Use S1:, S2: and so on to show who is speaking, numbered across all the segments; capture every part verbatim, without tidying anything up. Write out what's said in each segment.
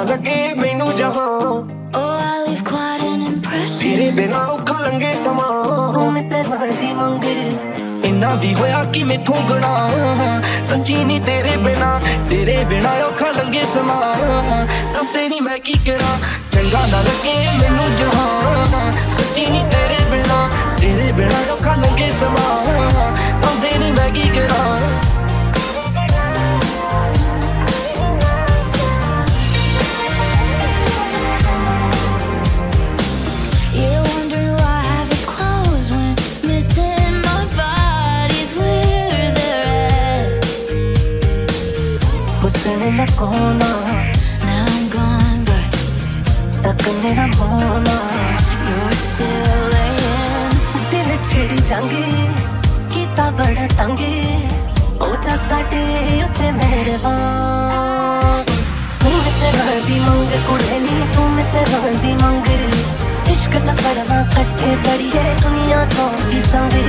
S1: लगे मैनू जहां।
S2: Oh, I leave quite an impression.
S1: तेरे बिना औखा लंघे समा, तू मैं तेरे दी मंगे। इन्ना भी होया कि मैथों गणा, सच्ची नी तेरे बिना, तेरे बिना औखा लंघे समा। रस्ते नी मैं की करा, चंगा ना लगे मैनू जहां। सच्ची नी तेरे बिना, तेरे बिना औखा लंघे समा। रस्ते नी मैं की करा। Now
S2: I'm gone, but
S1: तकने ना होना,
S2: you're still laying.
S1: दिल छिड़ी जांगी, कीता बड़ा तंगी, ओचा साडे उत्ते मेहरबान। तू मैं तेरे दी मंग कुड़े नी, तू मैं तेरे दी मंग। इश्क दा करवा कट्ठे करिए दुनिया तो की संगी।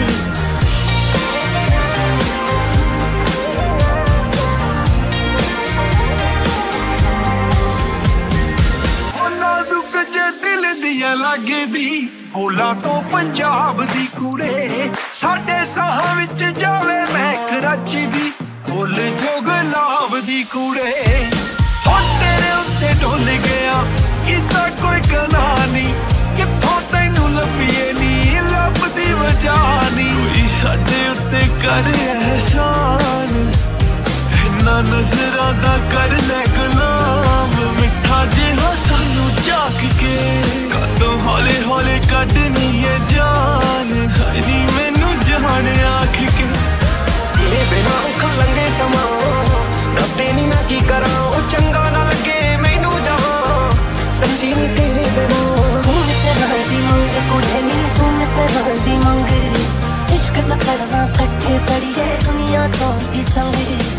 S1: लगदी फूलां तो पंजाब दी कुड़े, साडे साहां विच जावे मैं कराची दी, फुल जो गुलाब दी कुड़े। हो तेरे उत्ते डुल गया इदा कोई कनानी, कित्थों तैनू लभीए नी लभदी वजानी। कोई साडे उत्ते कर एहसान, इन्ना नजरां दा कर ले गुलाम। मिठा जिहा सानू झाक के हौले हौले कड्डनी है जान, हरी मैनू जहान आख के। तेरे बिना औखा लंघे समा, रस्ते नी मैं की करा, ओ चंगा ना लगे मैनू जहां। सच्ची नी तेरे बिना, तू मैं तेरे दी मंग कुड़े नी, तू मैं तेरे दी मंग। इश्क दा करवा कट्ठे पड़िए दुनिया तो की संग।